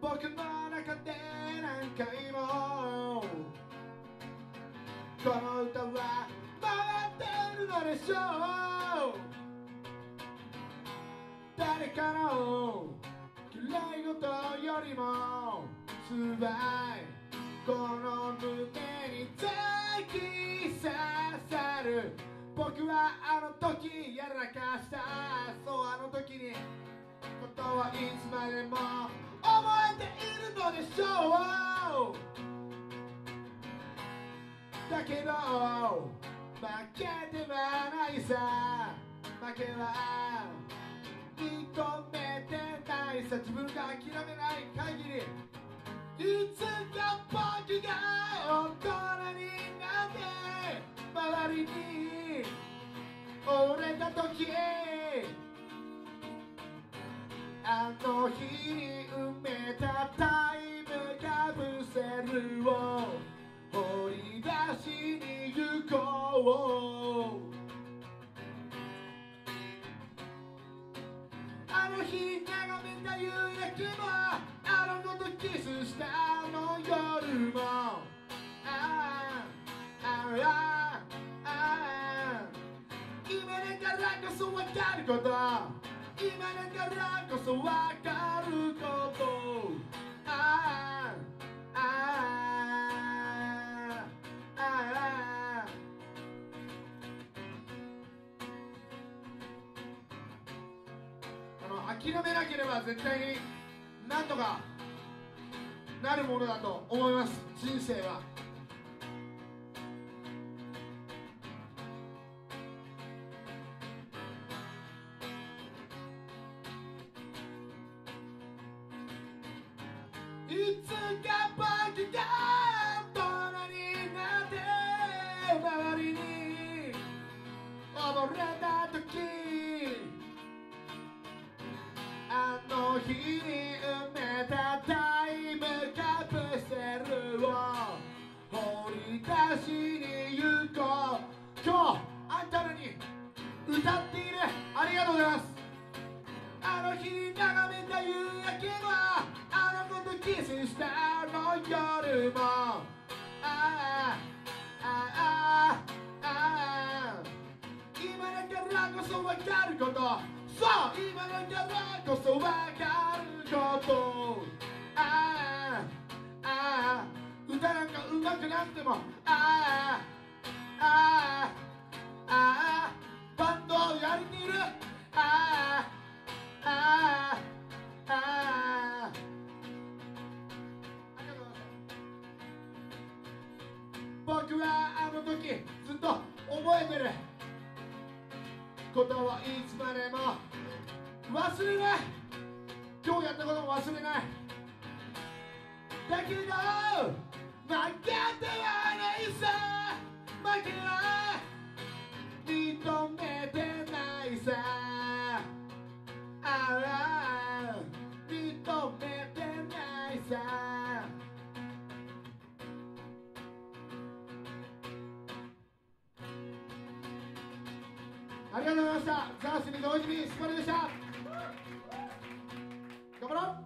僕の中で何回もこの歌は回ってるのでしょう。誰かの綺麗事よりも辛いこの胸に突き刺さる。僕はあの時やらかした、そうあの時にことはいつまでも覚えているのでしょう。だけど負けてはないさ、負けは認めてないさ。自分が諦めない限りいつか僕が大人になって周りに折れた時、あの日に埋めたタイムカプセルを掘り出しに行こう。あの日眺めた夕焼けもあの子とキスしたあの夜も、今だからこそ分かること、今だからこそ分かること、諦めなければ絶対に何とかなるものだと思います。人生は。いつか僕が大人になって周りに溺れた時、あの日に埋めたタイムカプセルを掘り出しに行こう。今日あんたらに歌っている。ありがとうございます。あの日に眺めた夕焼けもあの子とキスしたあの夜も、今だからこそ分かること、そう今だからこそ分かること、歌なんか上手くなくてもバンドをやりにいる、僕はあの時ずっと覚えてることをいつまでも忘れない。今日やったことも忘れない。だけど負けてはないさ、負けは認めてないさ、認めてないさ。ありがとうございました。ザ・スミとおじみスパルでした。頑張ろう。